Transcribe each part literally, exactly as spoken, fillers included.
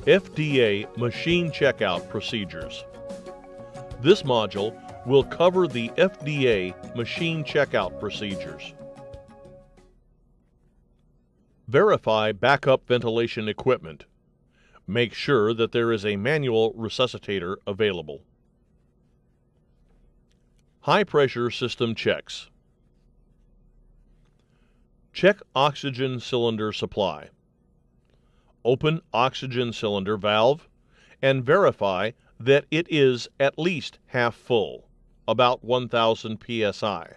F D A Machine Checkout Procedures. This module will cover the F D A Machine Checkout Procedures. Verify backup ventilation equipment. Make sure that there is a manual resuscitator available. High-pressure system checks. Check oxygen cylinder supply. Open oxygen cylinder valve and verify that it is at least half full, about one thousand P S I.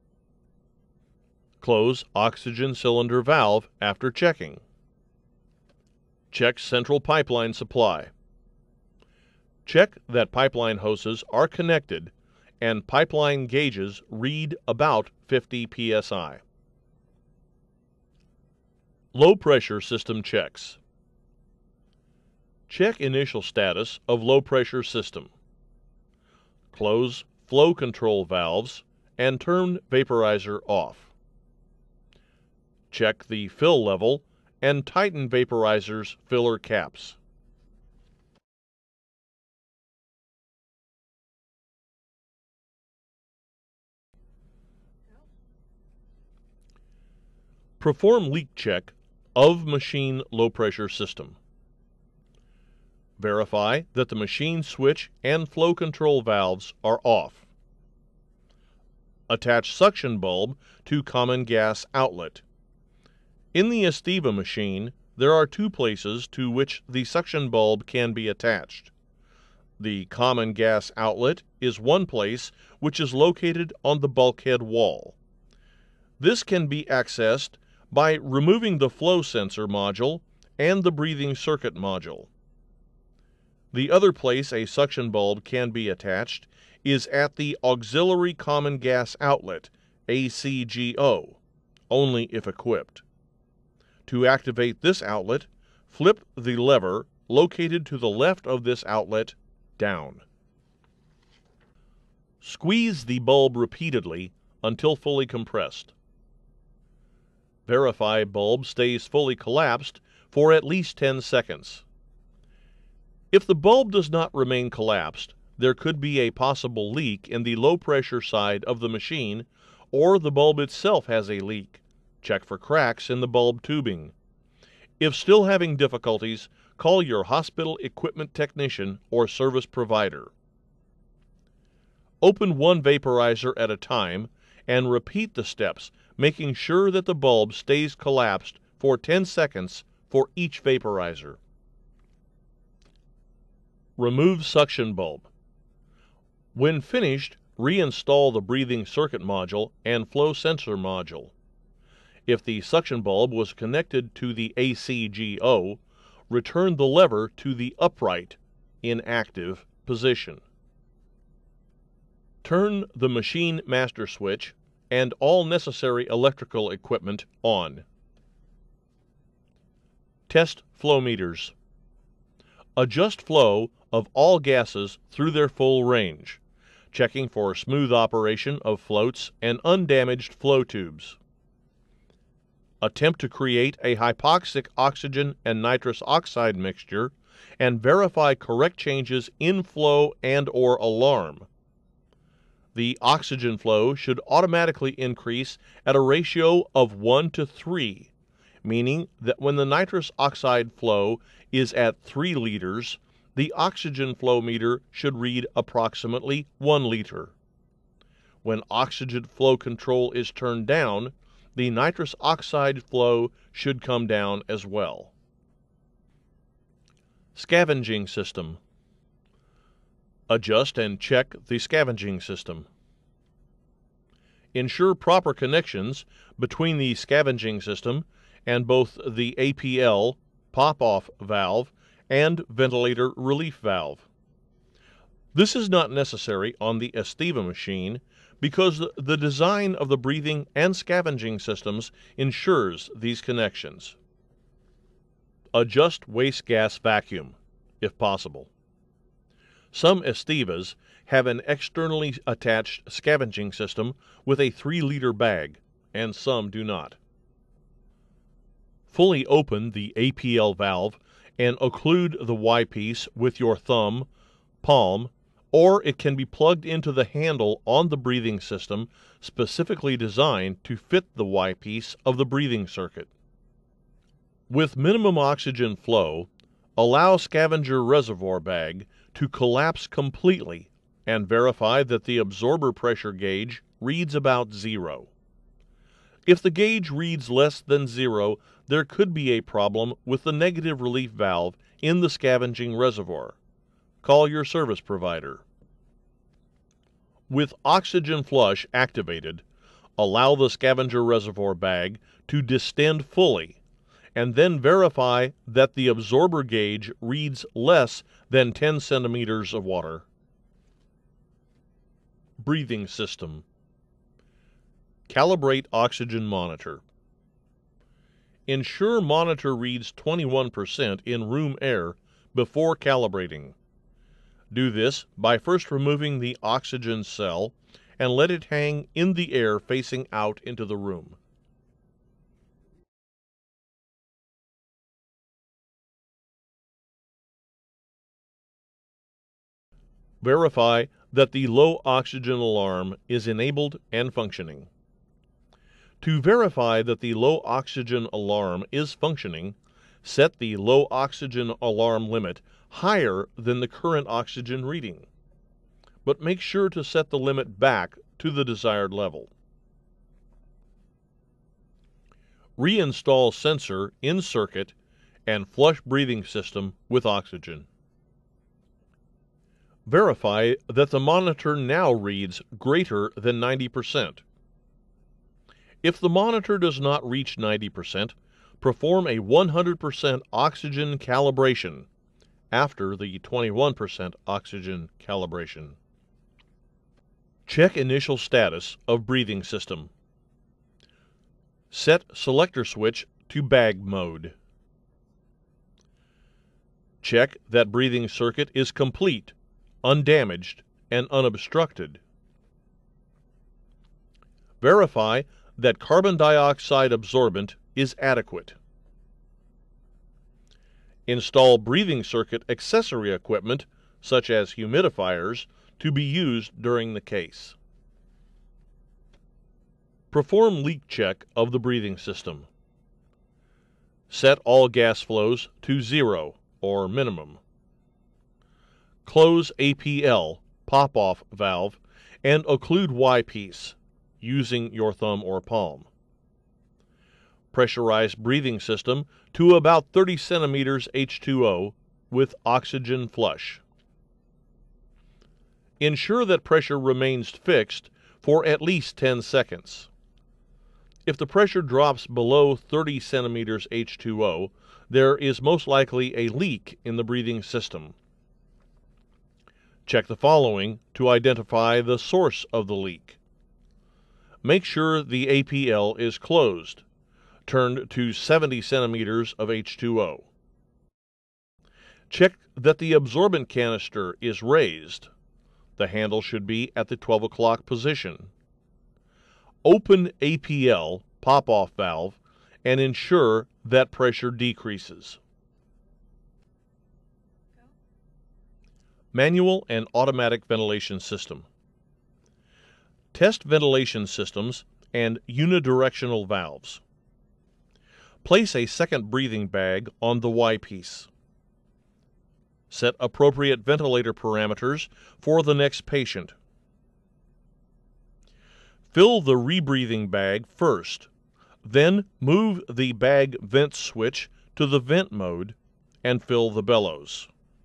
Close oxygen cylinder valve after checking. Check central pipeline supply. Check that pipeline hoses are connected and pipeline gauges read about fifty P S I. Low pressure system checks. Check initial status of low pressure system. Close flow control valves and turn vaporizer off. Check the fill level and tighten vaporizer's filler caps. Perform leak check of machine low pressure system. Verify that the machine switch and flow control valves are off. Attach suction bulb to common gas outlet. In the Estiva machine, there are two places to which the suction bulb can be attached. The common gas outlet is one place which is located on the bulkhead wall. This can be accessed by removing the flow sensor module and the breathing circuit module. The other place a suction bulb can be attached is at the auxiliary common gas outlet, A C G O, only if equipped. To activate this outlet, flip the lever located to the left of this outlet down. Squeeze the bulb repeatedly until fully compressed. Verify bulb stays fully collapsed for at least ten seconds. If the bulb does not remain collapsed, there could be a possible leak in the low pressure side of the machine, or the bulb itself has a leak. Check for cracks in the bulb tubing. If still having difficulties, call your hospital equipment technician or service provider. Open one vaporizer at a time and repeat the steps, making sure that the bulb stays collapsed for ten seconds for each vaporizer. Remove suction bulb. When finished, reinstall the breathing circuit module and flow sensor module. If the suction bulb was connected to the A C G O, return the lever to the upright, inactive position. Turn the machine master switch and all necessary electrical equipment on. Test flow meters. Adjust flow of all gases through their full range, checking for smooth operation of floats and undamaged flow tubes. Attempt to create a hypoxic oxygen and nitrous oxide mixture and verify correct changes in flow and or alarm. The oxygen flow should automatically increase at a ratio of one to three, meaning that when the nitrous oxide flow is at three liters, the oxygen flow meter should read approximately one liter. When oxygen flow control is turned down, the nitrous oxide flow should come down as well. Scavenging system. Adjust and check the scavenging system. Ensure proper connections between the scavenging system and both the A P L pop-off valve and ventilator relief valve. This is not necessary on the Estiva machine because the design of the breathing and scavenging systems ensures these connections. Adjust waste gas vacuum, if possible. Some Estivas have an externally attached scavenging system with a three liter bag, and some do not. Fully open the A P L valve and occlude the Y-piece with your thumb, palm, or it can be plugged into the handle on the breathing system specifically designed to fit the Y-piece of the breathing circuit. With minimum oxygen flow, allow scavenger reservoir bag to collapse completely and verify that the absorber pressure gauge reads about zero. If the gauge reads less than zero, there could be a problem with the negative relief valve in the scavenging reservoir. Call your service provider. With oxygen flush activated, allow the scavenger reservoir bag to distend fully, and then verify that the absorber gauge reads less than ten centimeters of water. Breathing system. Calibrate oxygen monitor. Ensure monitor reads twenty-one percent in room air before calibrating. Do this by first removing the oxygen cell and let it hang in the air facing out into the room. Verify that the low oxygen alarm is enabled and functioning. To verify that the low oxygen alarm is functioning, set the low oxygen alarm limit higher than the current oxygen reading, but make sure to set the limit back to the desired level. Reinstall sensor in circuit and flush breathing system with oxygen. Verify that the monitor now reads greater than ninety percent. If the monitor does not reach ninety percent, perform a one hundred percent oxygen calibration after the twenty-one percent oxygen calibration. Check initial status of breathing system. Set selector switch to bag mode. Check that breathing circuit is complete, undamaged, and unobstructed. Verify that carbon dioxide absorbent is adequate. Install breathing circuit accessory equipment, such as humidifiers, to be used during the case. Perform leak check of the breathing system. Set all gas flows to zero or minimum. Close A P L, pop-off valve, and occlude Y-piece using your thumb or palm. Pressurize breathing system to about thirty centimeters H two O with oxygen flush. Ensure that pressure remains fixed for at least ten seconds. If the pressure drops below thirty centimeters H two O, there is most likely a leak in the breathing system. Check the following to identify the source of the leak. Make sure the A P L is closed, turned to seventy centimeters of H two O. Check that the absorbent canister is raised. The handle should be at the twelve o'clock position. Open A P L, pop-off valve, and ensure that pressure decreases. Manual and automatic ventilation system. Test ventilation systems and unidirectional valves. Place a second breathing bag on the Y-piece. Set appropriate ventilator parameters for the next patient. Fill the rebreathing bag first, then move the bag vent switch to the vent mode and fill the bellows.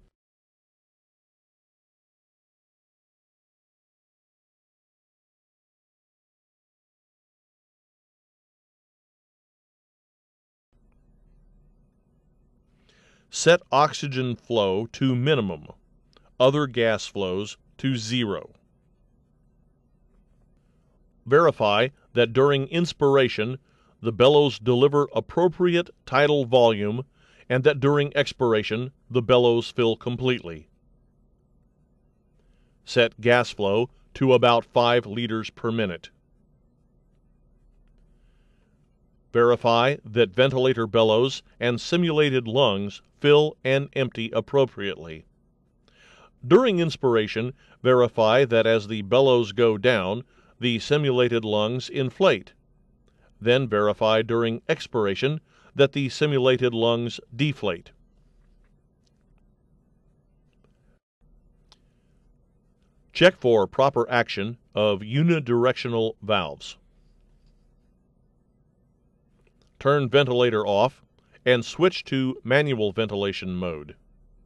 Set oxygen flow to minimum, other gas flows to zero. Verify that during inspiration, the bellows deliver appropriate tidal volume and that during expiration, the bellows fill completely. Set gas flow to about five liters per minute. Verify that ventilator bellows and simulated lungs fill and empty appropriately. During inspiration, verify that as the bellows go down, the simulated lungs inflate. Then verify during expiration that the simulated lungs deflate. Check for proper action of unidirectional valves. Turn ventilator off and switch to manual ventilation mode.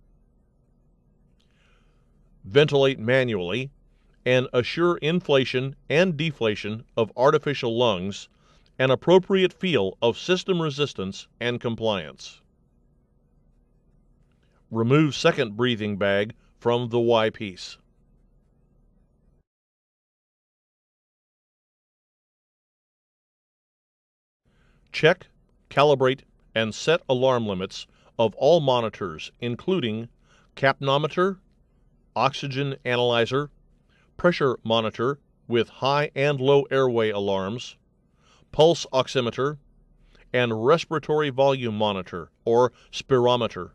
Ventilate manually and assure inflation and deflation of artificial lungs, an appropriate feel of system resistance and compliance. Remove second breathing bag from the Y-piece. Check, calibrate, and set alarm limits of all monitors, including capnometer, oxygen analyzer, pressure monitor with high and low airway alarms, pulse oximeter, and respiratory volume monitor or spirometer.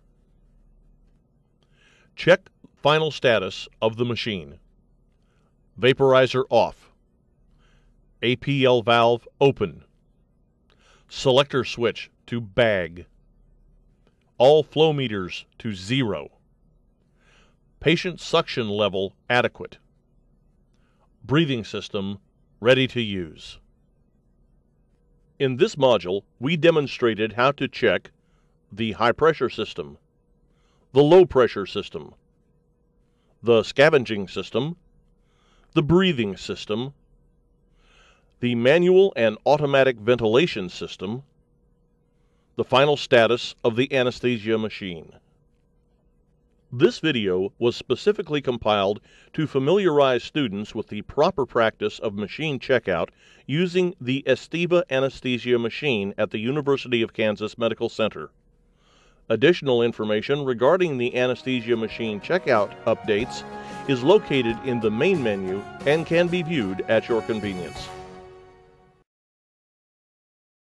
Check final status of the machine. Vaporizer off. A P L valve open. Selector switch to bag. All flow meters to zero. Patient suction level adequate. Breathing system ready to use. In this module, we demonstrated how to check the high pressure system, the low pressure system, the scavenging system, the breathing system, the manual and automatic ventilation system, the final status of the anesthesia machine. This video was specifically compiled to familiarize students with the proper practice of machine checkout using the Estiva anesthesia machine at the University of Kansas Medical Center. Additional information regarding the anesthesia machine checkout updates is located in the main menu and can be viewed at your convenience.